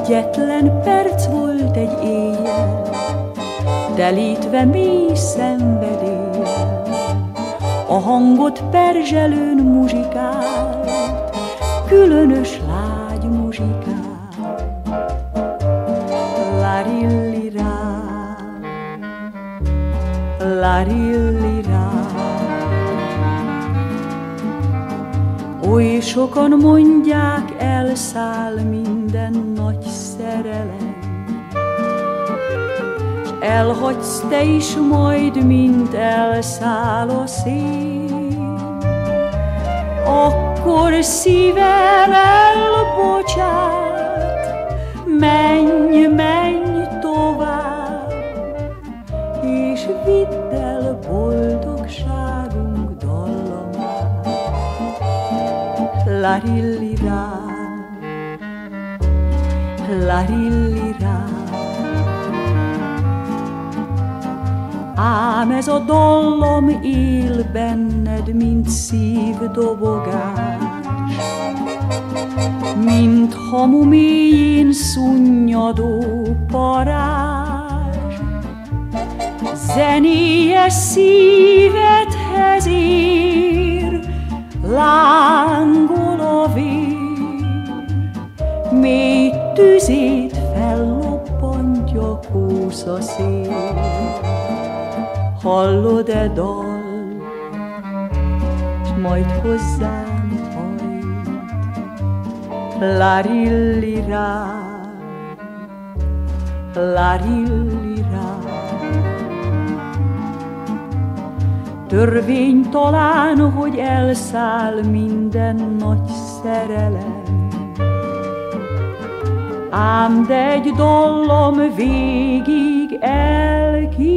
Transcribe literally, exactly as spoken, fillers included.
Egyetlen perc volt egy éjjel, telítve mély szenvedéllyel, a hangot perzselőn muzsikált, különös lágy muzsikált. Larilli-rá, larilli-rá. Oly sokan mondják, elszáll minden nagy szerelem, s elhagysz te is majd, mint elszáll a szél. Akkor szívem elbocsát, menj, menj tovább, és vidd el boldogságunk dallamát. Larilli-rá, larilli-rá. Ám ez a dallam él benned, mint szívdobogás, mint hamu mélyén szunnyadó parázs. Zenéje szívedhez ér, lángol a vér, mély tüzét fellobbantja kószaszél. Hallod-e dal, s majd hozzám hajt? Larilli-rá, larilli-rá. Törvény talán, hogy elszáll minden nagy szerelem, ám de egy dallam végig elkísér.